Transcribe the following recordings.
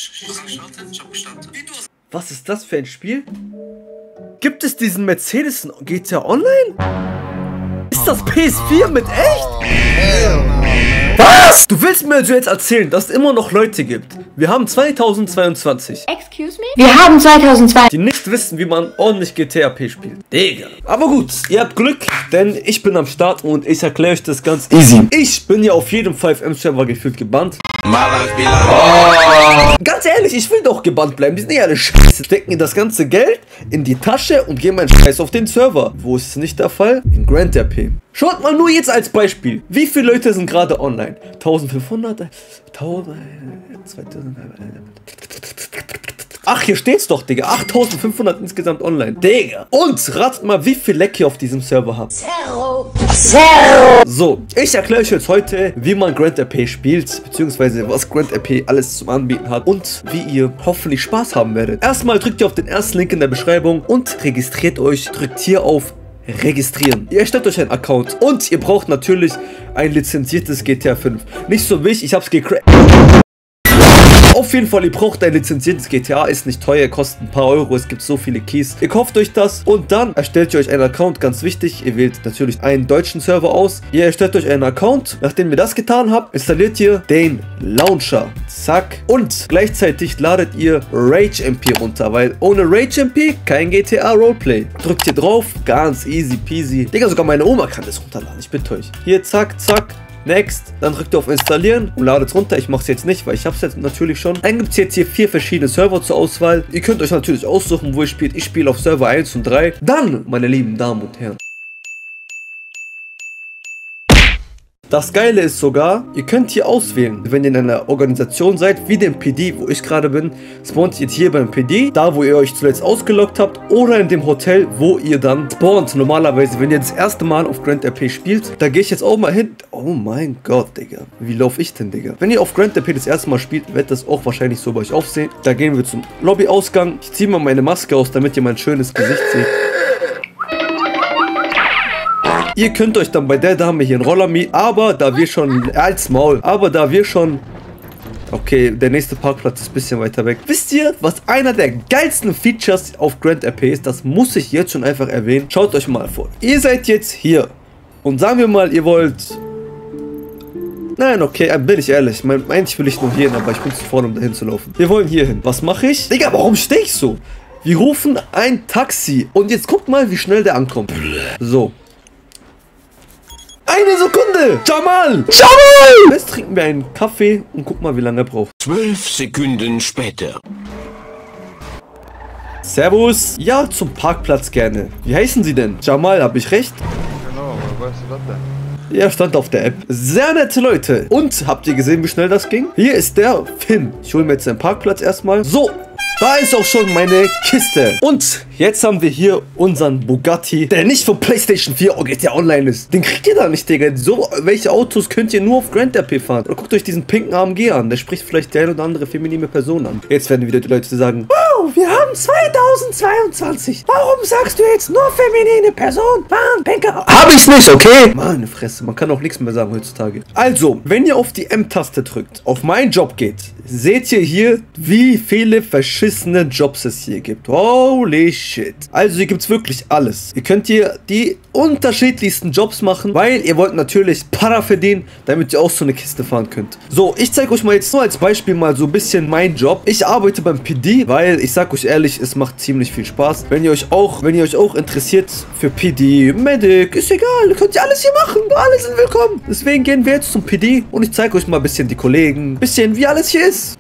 Was ist das für ein Spiel? Gibt es diesen Mercedes GTA Online? Ist das PS4 mit echt? Was? Du willst mir also jetzt erzählen, dass es immer noch Leute gibt? Wir haben 2022. Excuse me? Wir haben 2002. Die nicht wissen, wie man ordentlich GTA-P spielt. Digga. Aber gut, ihr habt Glück, denn ich bin am Start und ich erkläre euch das ganz easy. Ich bin ja auf jedem 5M-Server gefühlt gebannt. Ganz ehrlich, ich will doch gebannt bleiben. Die sind ja alle scheiße. Stecken das ganze Geld in die Tasche und geben einen Scheiß auf den Server. Wo ist es nicht der Fall? In Grand RP. Schaut mal nur jetzt als Beispiel. Wie viele Leute sind gerade online? 1500? 1000? 2000? Ach, hier steht's doch, Digga. 8500 insgesamt online. Digga. Und ratet mal, wie viel Leck ihr auf diesem Server habt. Zero. So, ich erkläre euch jetzt heute, wie man Grand RP spielt, beziehungsweise was Grand RP alles zum Anbieten hat und wie ihr hoffentlich Spaß haben werdet. Erstmal drückt ihr auf den ersten Link in der Beschreibung und registriert euch. Drückt hier auf Registrieren. Ihr erstellt euch einen Account und ihr braucht natürlich ein lizenziertes GTA 5. Nicht so wie ich hab's gecrackt. Auf jeden Fall, ihr braucht ein lizenziertes GTA, ist nicht teuer, kostet ein paar Euro, es gibt so viele Keys. Ihr kauft euch das und dann erstellt ihr euch einen Account, ganz wichtig, ihr wählt natürlich einen deutschen Server aus. Ihr erstellt euch einen Account, nachdem ihr das getan habt, installiert ihr den Launcher, zack, und gleichzeitig ladet ihr Rage MP runter, weil ohne Rage MP kein GTA Roleplay. Drückt hier drauf, ganz easy peasy. Digga, sogar meine Oma kann das runterladen, ich bitte euch. Hier, zack, zack. Next, dann drückt ihr auf Installieren und ladet es runter. Ich mache es jetzt nicht, weil ich habe es jetzt natürlich schon. Dann gibt es jetzt hier 4 verschiedene Server zur Auswahl. Ihr könnt euch natürlich aussuchen, wo ihr spielt. Ich spiele auf Server 1 und 3. Dann, meine lieben Damen und Herren, das Geile ist sogar, ihr könnt hier auswählen, wenn ihr in einer Organisation seid, wie dem PD, wo ich gerade bin, spawnt ihr hier beim PD, da wo ihr euch zuletzt ausgeloggt habt, oder in dem Hotel, wo ihr dann spawnt. Normalerweise, wenn ihr das erste Mal auf Grand RP spielt, da gehe ich jetzt auch mal hin. Oh mein Gott, Digga. Wie laufe ich denn, Digga? Wenn ihr auf Grand RP das erste Mal spielt, wird das auch wahrscheinlich so bei euch aufsehen. Da gehen wir zum Lobbyausgang. Ich ziehe mal meine Maske aus, damit ihr mein schönes Gesicht seht. Ihr könnt euch dann bei der Dame hier einen Roller mieten, aber da wir schon, als Maul, okay, der nächste Parkplatz ist ein bisschen weiter weg. Wisst ihr, was einer der geilsten Features auf Grand RP ist? Das muss ich jetzt schon einfach erwähnen. Schaut euch mal vor. Ihr seid jetzt hier und sagen wir mal, ihr wollt... Nein, okay, bin ich ehrlich. Eigentlich will ich nur hier hin, aber ich bin zu vorne, um dahin zu laufen. Wir wollen hier hin. Was mache ich? Digga, warum stehe ich so? Wir rufen ein Taxi und jetzt guckt mal, wie schnell der ankommt. So. Eine Sekunde! Jamal! Jamal! Jetzt trinken wir einen Kaffee und guck mal, wie lange er braucht. 12 Sekunden später. Servus. Ja, zum Parkplatz gerne. Wie heißen Sie denn? Jamal, habe ich recht? Genau, wo weißt du das denn? Ja, stand auf der App. Sehr nette Leute. Und, habt ihr gesehen, wie schnell das ging? Hier ist der Finn. Ich hole mir jetzt den Parkplatz erstmal. So. Da ist auch schon meine Kiste. Und jetzt haben wir hier unseren Bugatti, der nicht von PlayStation 4 oder GTA Online ist. Den kriegt ihr da nicht, Digga. So welche Autos könnt ihr nur auf Grand RP fahren? Oder guckt euch diesen pinken AMG an. Der spricht vielleicht der oder andere feminine Person an. Jetzt werden wieder die Leute sagen, wow, wir haben 2022. Warum sagst du jetzt nur feminine Person? Mann, pinker. Hab ich's nicht, okay? Meine Fresse, man kann auch nichts mehr sagen heutzutage. Also, wenn ihr auf die M-Taste drückt, auf meinen Job geht, seht ihr hier, wie viele verschissene Jobs es hier gibt. Holy shit. Also hier gibt es wirklich alles. Ihr könnt hier die unterschiedlichsten Jobs machen, weil ihr wollt natürlich Para verdienen, damit ihr auch so eine Kiste fahren könnt. So, ich zeige euch mal jetzt nur als Beispiel mal so ein bisschen meinen Job. Ich arbeite beim PD, weil ich sag euch ehrlich, es macht ziemlich viel Spaß. Wenn ihr euch auch interessiert für PD, Medic, ist egal, könnt ihr alles hier machen. Alle sind willkommen. Deswegen gehen wir jetzt zum PD und ich zeige euch mal ein bisschen die Kollegen, ein bisschen wie alles hier ist.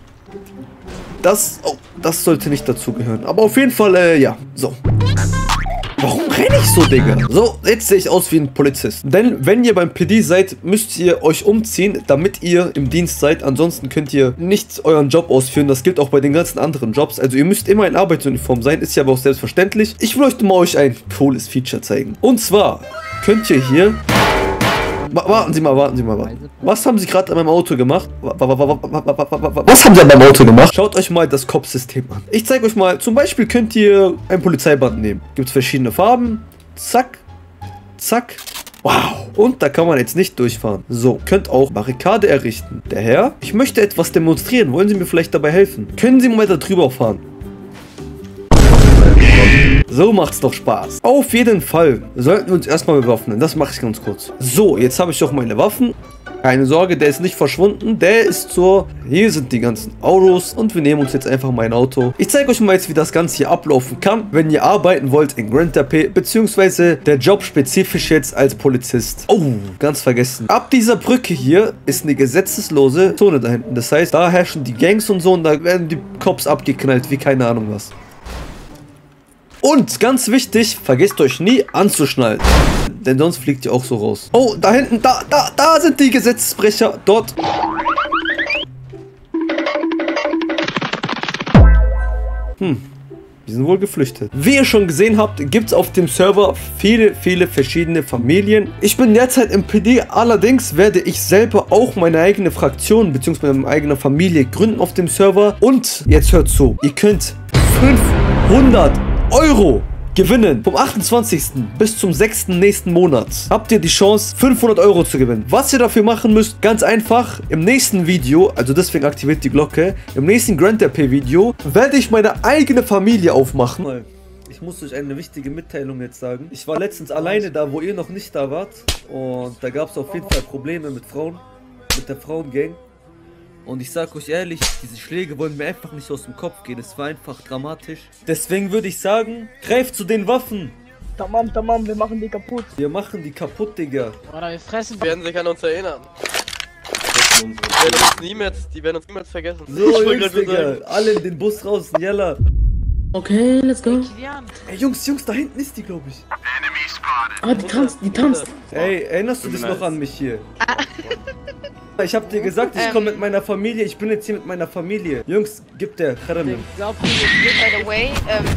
Das sollte nicht dazugehören. Aber auf jeden Fall, ja. So. Warum renne ich so, Digga? So, jetzt sehe ich aus wie ein Polizist. Denn wenn ihr beim PD seid, müsst ihr euch umziehen, damit ihr im Dienst seid. Ansonsten könnt ihr nicht euren Job ausführen. Das gilt auch bei den ganzen anderen Jobs. Also ihr müsst immer in Arbeitsuniform sein. Ist ja aber auch selbstverständlich. Ich möchte mal euch ein cooles Feature zeigen. Und zwar könnt ihr hier... Warten Sie mal. Was haben Sie gerade an meinem Auto gemacht? Was haben Sie an meinem Auto gemacht? Schaut euch mal das Kopfsystem an. Ich zeige euch mal, zum Beispiel könnt ihr ein Polizeiband nehmen. Gibt es verschiedene Farben. Zack, zack, Wow. Und da kann man jetzt nicht durchfahren. So, könnt auch Barrikade errichten. Der Herr, ich möchte etwas demonstrieren. Wollen Sie mir vielleicht dabei helfen? Können Sie mal da drüber fahren? So macht's doch Spaß. Auf jeden Fall sollten wir uns erstmal bewaffnen. Das mache ich ganz kurz. So, jetzt habe ich auch meine Waffen. Keine Sorge, der ist nicht verschwunden. Der ist so. Hier sind die ganzen Autos und wir nehmen uns jetzt einfach mein Auto. Ich zeige euch mal jetzt, wie das Ganze hier ablaufen kann, wenn ihr arbeiten wollt in Grand RP, beziehungsweise der Job spezifisch jetzt als Polizist. Oh, ganz vergessen. Ab dieser Brücke hier ist eine gesetzeslose Zone da hinten. Das heißt, da herrschen die Gangs und so und da werden die Cops abgeknallt, wie keine Ahnung was. Und ganz wichtig, vergesst euch nie anzuschnallen. Denn sonst fliegt ihr auch so raus. Oh, da hinten, da sind die Gesetzesbrecher. Dort. Die sind wohl geflüchtet. Wie ihr schon gesehen habt, gibt es auf dem Server viele verschiedene Familien. Ich bin derzeit im PD, allerdings werde ich selber auch meine eigene Fraktion bzw. meine eigene Familie gründen auf dem Server. Und jetzt hört zu, ihr könnt 500 Euro gewinnen. Vom 28. bis zum 6. nächsten Monat habt ihr die Chance, 500 Euro zu gewinnen. Was ihr dafür machen müsst, ganz einfach, im nächsten Video, also deswegen aktiviert die Glocke, im nächsten Grand RP Video werde ich meine eigene Familie aufmachen. Ich muss euch eine wichtige Mitteilung jetzt sagen. Ich war letztens alleine da, wo ihr noch nicht da wart. Und da gab es auf jeden Fall Probleme mit Frauen, mit der Frauengang. Und ich sag euch ehrlich, diese Schläge wollen mir einfach nicht aus dem Kopf gehen. Es war einfach dramatisch. Deswegen würde ich sagen, greift zu den Waffen. Tamam, wir machen die kaputt. Wir machen die kaputt, Digga. Oder wir fressen. Die werden sich an uns erinnern. Die werden uns niemals vergessen. So, Jungs, Digga. Alle in den Bus raus, Jalla. Okay, let's go. Ey, Jungs, da hinten ist die, glaube ich. Ah, die tanzt. Ey, erinnerst du dich noch an mich hier? Ich hab dir gesagt, ich komme mit meiner Familie. Ich bin jetzt hier mit meiner Familie. Jungs, gib der Karamell. By the way,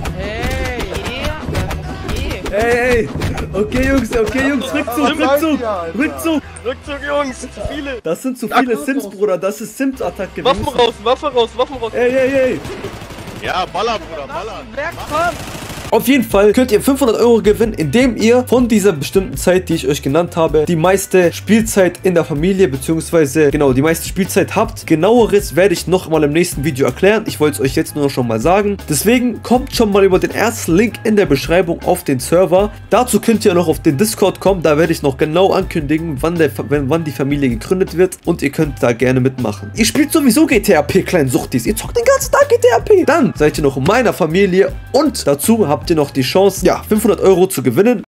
Ey, okay, Jungs, Rückzug. Rückzug, Jungs, zu viele. Das sind zu viele Sims, Bruder. Das ist Sims-Attacke. Waffen raus, Waffe raus. Ey. Ja, baller, Bruder, baller. Auf jeden Fall könnt ihr 500 Euro gewinnen, indem ihr von dieser bestimmten Zeit, die ich euch genannt habe, die meiste Spielzeit in der Familie, beziehungsweise, genau, die meiste Spielzeit habt. Genaueres werde ich noch mal im nächsten Video erklären. Ich wollte es euch jetzt nur schon mal sagen. Deswegen kommt schon mal über den ersten Link in der Beschreibung auf den Server. Dazu könnt ihr noch auf den Discord kommen. Da werde ich noch genau ankündigen, wann die Familie gegründet wird. Und ihr könnt da gerne mitmachen. Ihr spielt sowieso GTRP, kleinen Suchtis. Ihr zockt den ganzen Tag GTRP. Dann seid ihr noch in meiner Familie. Und dazu habt ihr noch die Chance, ja, 500 Euro zu gewinnen.